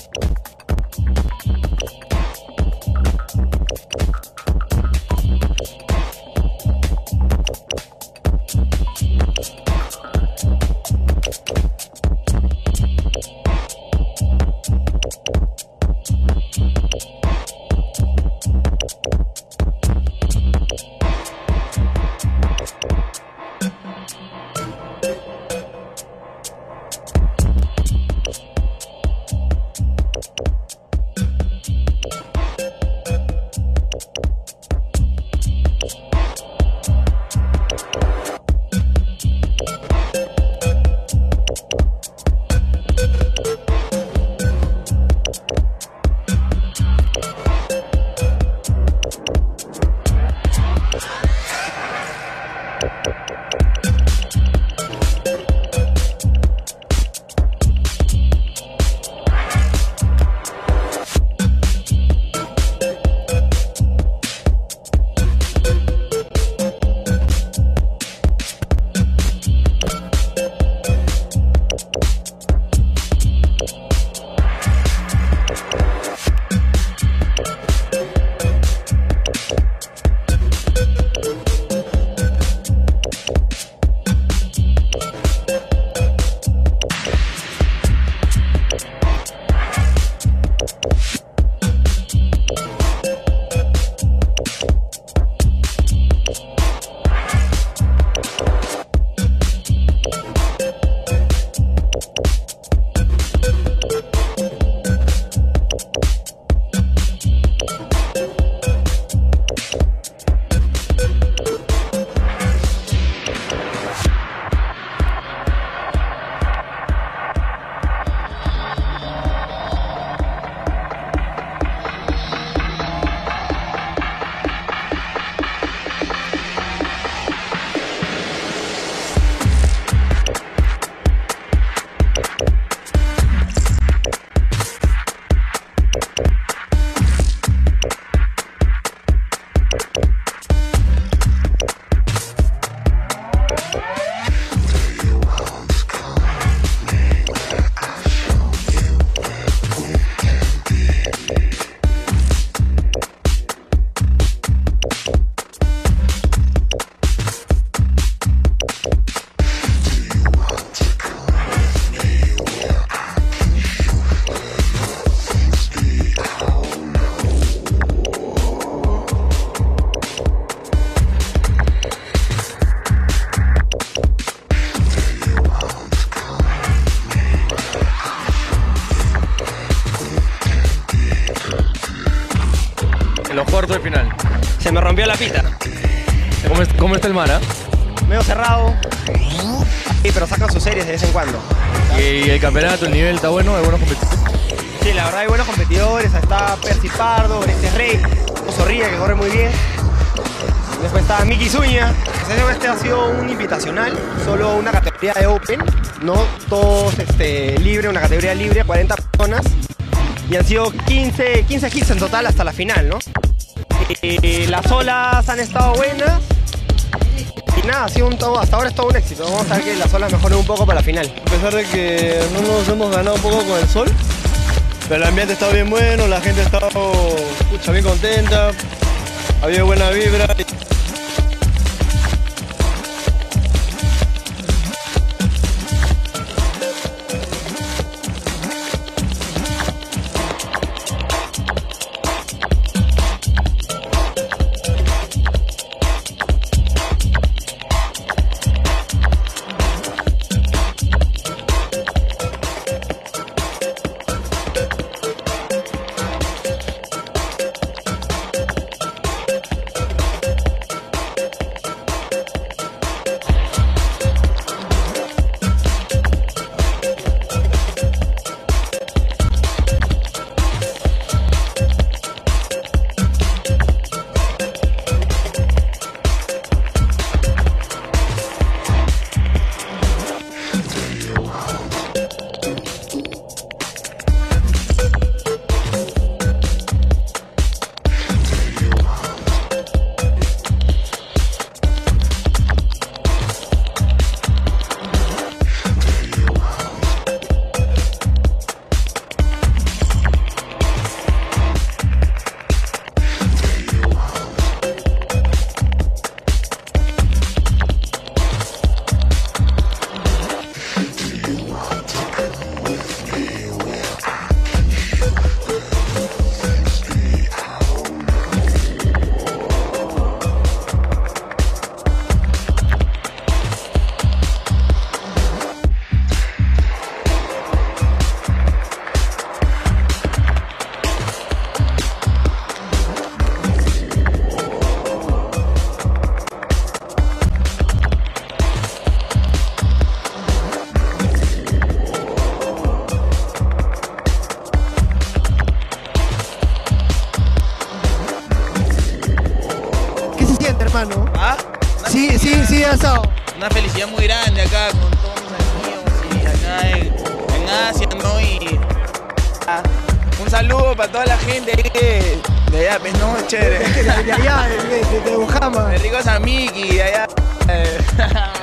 en los cuartos de final? Se me rompió la pita. ¿Cómo está el mar, Medio cerrado. Sí, pero sacan sus series de vez en cuando. ¿Y el campeonato, el nivel está bueno? ¿Hay buenos competidores? Sí, la verdad hay buenos competidores. Está Percy Pardo, Orestes Rey, Zorrilla, que corre muy bien. Después está Miki Zúñiga. Este ha sido un invitacional, solo una categoría de Open, no todos libre, una categoría libre, 40 personas. Y han sido 15 hits en total hasta la final, ¿no? Las olas han estado buenas. Y nada, ha sido hasta ahora es todo un éxito. Vamos a ver que las olas mejoren un poco para la final. A pesar de que no nos hemos ganado un poco con el sol, pero el ambiente ha estado bien bueno, la gente ha estado bien contenta, había buena vibra. día de sábado? Una felicidad muy grande acá con todos mis amigos y acá en Asia, ¿no? Y un saludo para toda la gente ahí de allá, pues, ¿no? Chévere. De allá, de Bujama. De Rico San Miki, de allá.